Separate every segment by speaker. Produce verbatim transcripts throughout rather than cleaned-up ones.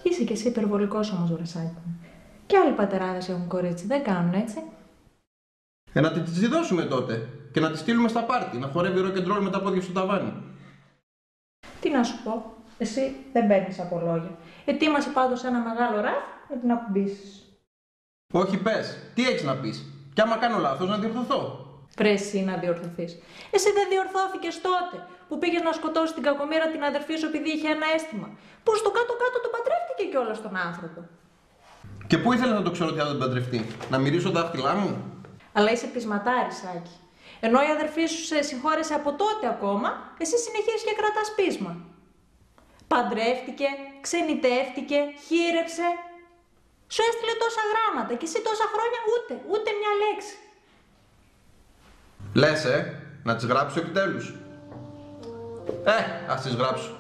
Speaker 1: Είσαι κι εσύ υπερβολικός όμως, βρεσάκι μου. Κι άλλοι πατεράδες έχουν κορίτσι, δεν κάνουν έτσι.
Speaker 2: Ε, να τη τη δώσουμε τότε και να τη στείλουμε στα πάρτι, να χορεύει rock and roll με τα πόδια στο ταβάνι.
Speaker 1: Τι να σου πω, εσύ δεν παίρνεις από λόγια. Ετοίμασε πάντως ένα μεγάλο ράφι να την ακουμπήσεις.
Speaker 2: Όχι, πες, τι έχεις να πεις. Κι άμα κάνω λάθος, να διορθωθώ.
Speaker 1: Πρέπει εσύ να διορθωθείς. Εσύ δεν διορθώθηκες τότε που πήγες να σκοτώσεις την κακομοίρα την αδερφή σου επειδή είχε ένα αίσθημα. Που στο κάτω-κάτω τον παντρεύτηκε κιόλας τον άνθρωπο.
Speaker 2: Και πού ήθελες να το ξέρω ότι θα τον παντρευτεί, να μυρίσω τα δάχτυλά μου.
Speaker 1: Αλλά είσαι πεισματάρης, Άκη. Ενώ η αδερφή σου σε συγχώρεσε από τότε ακόμα, εσύ συνεχίζεις και κρατάς πείσμα. Παντρεύτηκε, ξενιτεύτηκε, χείρεψε. Σου έστειλε τόσα γράμματα και εσύ τόσα χρόνια ούτε, ούτε μια λέξη.
Speaker 2: Λες, ε, να τις γράψω επιτέλους. Ε, ας τις γράψω.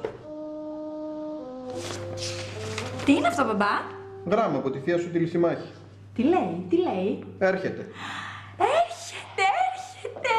Speaker 3: Τι είναι αυτό, μπαμπά?
Speaker 2: Γράμμα από τη θεία σου τη Λυσιμάχη.
Speaker 1: Τι λέει, τι λέει.
Speaker 2: Έρχεται.
Speaker 3: Έρχεται, έρχεται!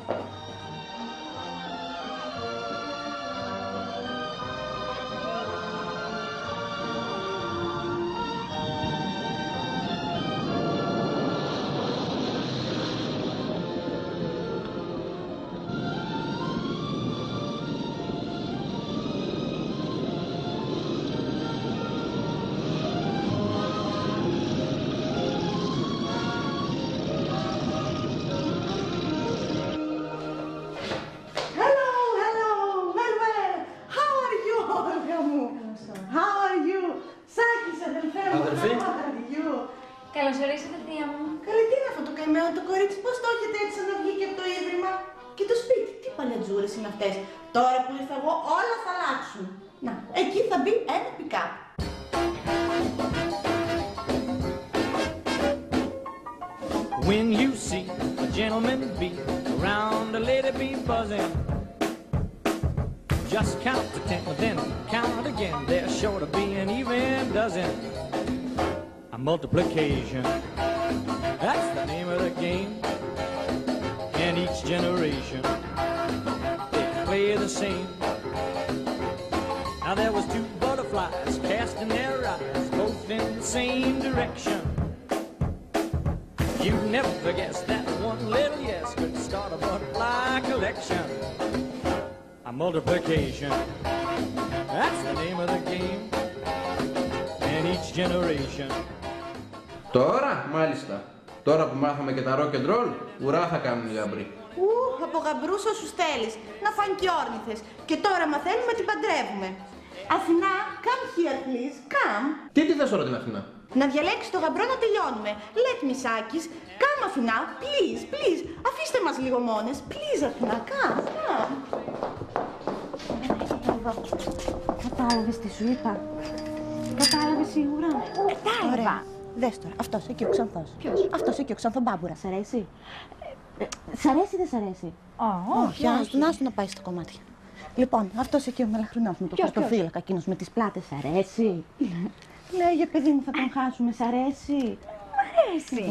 Speaker 4: Καλώς ορίσατε, θεία μου.
Speaker 5: Καλή, τι είναι αυτό το καημένο το κορίτσι, πώς το έχετε έτσι σαν να βγήκε από το ίδρυμα. Και το σπίτι, τι παλιατζούρες είναι αυτές. Τώρα που ήρθα εγώ όλα θα αλλάξουν. Να, εκεί θα μπει ένα pick-up.
Speaker 6: When you see a gentleman be around a lady be buzzing, just count to ten, then count again. There's sure to be an even dozen. Multiplication, that's the name of the game. And each generation, they play the same. Now there was two butterflies casting their eyes both in the same direction. You'd never guess that one little yes could start a butterfly collection. A multiplication, that's the name of the game. And each generation.
Speaker 2: Τώρα, μάλιστα. Τώρα που μάθαμε και τα rock and roll, ουρά θα κάνουν οι γαμπροί.
Speaker 5: Ου, από γαμπρούς όσους θέλεις, να φάνε και όρνηθες. Και τώρα μαθαίνουμε την παντρεύουμε. Αθηνά, come here please, come.
Speaker 2: Τι τι θες τώρα την Αθηνά?
Speaker 5: Να διαλέξεις το γαμπρό να τελειώνουμε. Let me Σάκης, come Αθηνά, please, please. Αφήστε μας λίγο μόνες, please Αθηνά, come, come.
Speaker 4: Κατάλαβες τι σου είπα? Κατάλαβες σίγουρα?
Speaker 5: Κατάλαβα. Δες τώρα, αυτός εκεί ο Ξανθός.
Speaker 4: Ποιος?
Speaker 5: Αυτός εκεί ο Ξανθομπάμπουρα.
Speaker 4: Σ' αρέσει? Σ' αρέσει ή δεν σ' αρέσει?
Speaker 5: Όχι, άστο, άστο να πάει στο κομμάτι. Λοιπόν, αυτός εκεί ο μελαχρινός με το χαρτοφύλακα, εκείνος με τις πλάτες, σ' αρέσει?
Speaker 4: Λέγε, παιδί μου, θα τον χάσουμε, σ' αρέσει?
Speaker 3: Μ' αρέσει.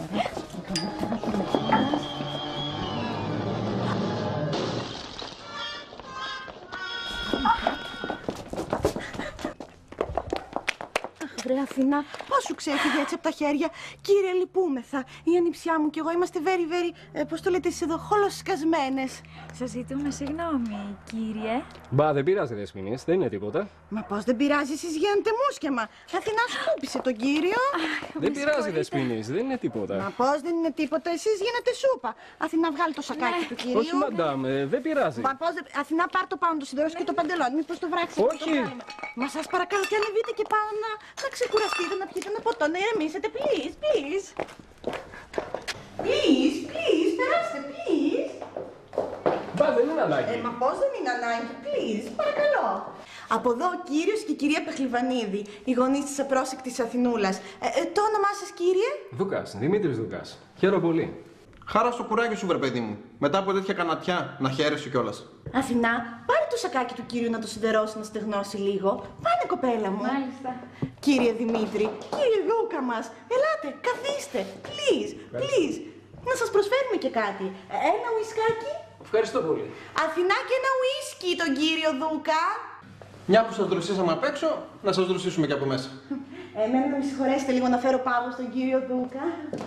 Speaker 5: Βρε Αθηνά, πώς σου ξέφυγε έτσι από τα χέρια. Κύριε, λυπούμεθα. Η ανιψιά μου και εγώ είμαστε very, very, ε, πώς το λέτε εσείς εδώ, χολοσκασμένες.
Speaker 3: Σας ζητούμε συγγνώμη, κύριε.
Speaker 7: Μπα, δεν πειράζει, Δεσποινής, δεν είναι τίποτα.
Speaker 5: Μα πώς δεν πειράζει, εσείς γίνετε μουσκεμα. Αθηνά, σκούπισε τον κύριο.
Speaker 7: Δεν πειράζει, Δεσποινής, δεν είναι τίποτα.
Speaker 5: Μα πώς δεν είναι τίποτα, εσείς γίνετε σούπα. Αθηνά, βγάλει το σακάκι του κυρίου.
Speaker 7: Όχι, μαντάμ, ε, δεν πειράζει.
Speaker 5: Μα πώς δεν... Αθηνά, πάρ' το πάνω, το σιδερός και το παντελόνι, μήπως το βράξετε.
Speaker 7: Όχι.
Speaker 5: Μα σας παρακαλώ και ανεβείτε και πάνω να, να ξεκουραστείτε, να πιείτε ένα ποτό, να ηρεμήσετε, please, please. Please, please, περάστε, please.
Speaker 7: Μπα, δεν είναι ανάγκη.
Speaker 5: Ε, μα πώς δεν είναι ανάγκη, please, παρακαλώ. Από εδώ ο κύριος και η κυρία Πεχλιβανίδη, οι γονείς της απρόσεκτης Αθηνούλας. Ε, ε, το όνομά σας, κύριε?
Speaker 7: Δούκας, Δημήτρης Δούκας. Χαίρομαι πολύ.
Speaker 2: Χάρα στο κουράγιο σου, βρε παιδί μου. Μετά από τέτοια κανατιά, να χαίρεσαι κιόλας.
Speaker 5: Αθηνά, πάρε το σακάκι του κύριου να το σιδερώσει, να στεγνώσει λίγο. Πάνε, κοπέλα μου.
Speaker 3: Μάλιστα.
Speaker 5: Κύριε Δημήτρη, κύριε Δούκα μας, ελάτε, καθίστε. Please, please. Να σας προσφέρουμε και κάτι. Ένα ουισκάκι.
Speaker 7: Ευχαριστώ πολύ.
Speaker 5: Αθηνά, και ένα ουίσκι τον κύριο Δούκα.
Speaker 2: Μια που σας δροσίσαμε απ' έξω, να σας δροσίσουμε και από μέσα.
Speaker 5: Εμένα να με συγχωρέσετε λίγο να φέρω πάγο στον κύριο Δούκα.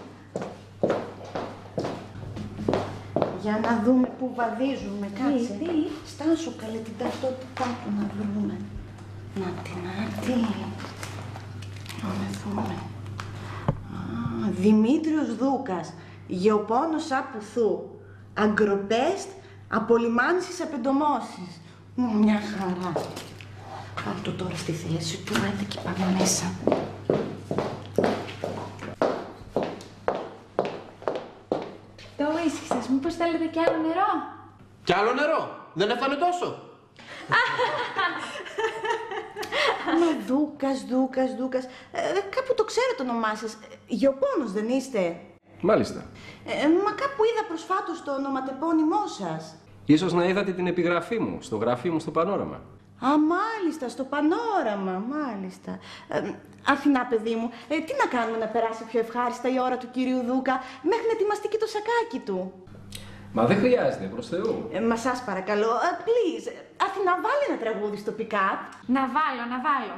Speaker 5: Για να δούμε πού βαδίζουμε, κάτσε.
Speaker 3: Τι, τι.
Speaker 5: Στάσου καλέ την ταυτότητά του να βρούμε. Να τη, να τη. Να δούμε. Α, Δημήτριος Δούκας, γεωπόνος απουθού. Αγκροπέστ, απολυμάνησης απεντομώσεις. Μου μια χαρά. Πάρ' το τώρα στη θέση του, άντε και πάμε μέσα.
Speaker 3: Το ουίσκι σας, μήπως θέλετε κι άλλο νερό?
Speaker 2: Κι άλλο νερό! Δεν έφτανε τόσο!
Speaker 5: Μα Δούκας, Δούκας, Δούκας. Ε, κάπου το ξέρω το όνομά σας. Γεωπόνος δεν είστε?
Speaker 7: Μάλιστα.
Speaker 5: Ε, μα κάπου είδα προσφάτως το ονοματεπώνυμό σας.
Speaker 7: Ίσως να είδατε την επιγραφή μου, στο γραφείο μου στο Πανόραμα.
Speaker 5: Α, μάλιστα, στο Πανόραμα, μάλιστα. Ε, Αθηνά, παιδί μου, ε, τι να κάνουμε να περάσει πιο ευχάριστα η ώρα του κυρίου Δούκα, μέχρι να ετοιμαστεί και το σακάκι του.
Speaker 7: Μα δεν χρειάζεται, προς Θεού.
Speaker 5: Ε, μα σας παρακαλώ, ε, please, Αθηνά, βάλε ένα τραγούδι στο pick-up.
Speaker 3: Να βάλω, να βάλω.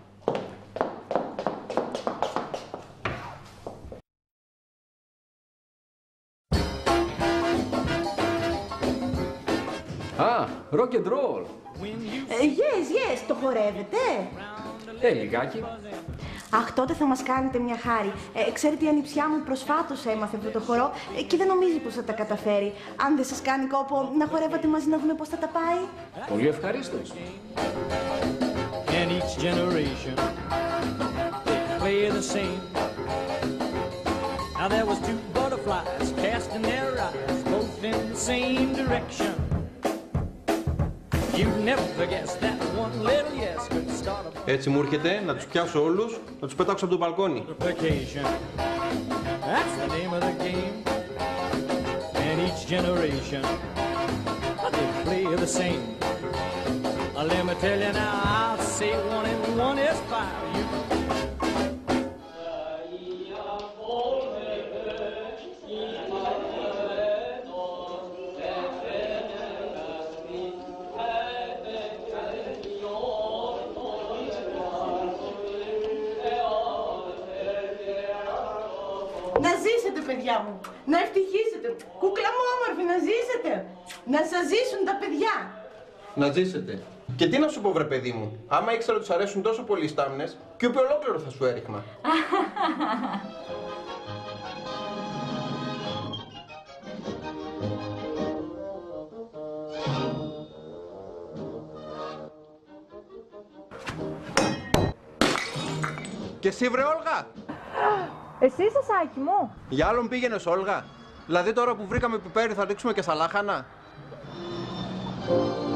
Speaker 7: Α, rock and roll.
Speaker 5: Ε, yes, yes, το χορεύετε?
Speaker 7: Ε, λιγάκι.
Speaker 5: Αχ, τότε θα μας κάνετε μια χάρη. Ε, ξέρετε, η ανιψιά μου προσφάτως έμαθε αυτό το χορό ε, και δεν νομίζει πως θα τα καταφέρει. Αν δεν σας κάνει κόπο να χορεύατε μαζί να δούμε πώς θα τα πάει.
Speaker 7: Πολύ ευχαρίστως.
Speaker 6: And each generation they play the same. Now there was two butterflies casting their eyes both in the same direction. You'd never guess that one little yes could start a
Speaker 2: Έτσι μου έρχεται να τους πιάσω όλους, να τους πετάξω από το μπαλκόνι.
Speaker 6: vacation. That's the name of the game. And each generation they play the same. Uh, Let me tell you now, I'll say one and one is five. You
Speaker 5: Να ζήσετε, παιδιά μου. Να ευτυχίσετε. Κούκλα μου όμορφη, να ζήσετε. Να σας ζήσουν τα παιδιά.
Speaker 2: Να ζήσετε. Και τι να σου πω, βρε παιδί μου, άμα ήξερα ότι τους αρέσουν τόσο πολύ οι στάμνες, και ούπι ολόκληρο θα σου έριχνα. Και εσύ, βρε Όλγα!
Speaker 1: Εσύ είσαι, Σάκη μου.
Speaker 2: Για άλλον πήγαινες, Όλγα. Δηλαδή τώρα που βρήκαμε πιπέρι θα ρίξουμε και στα λάχανα.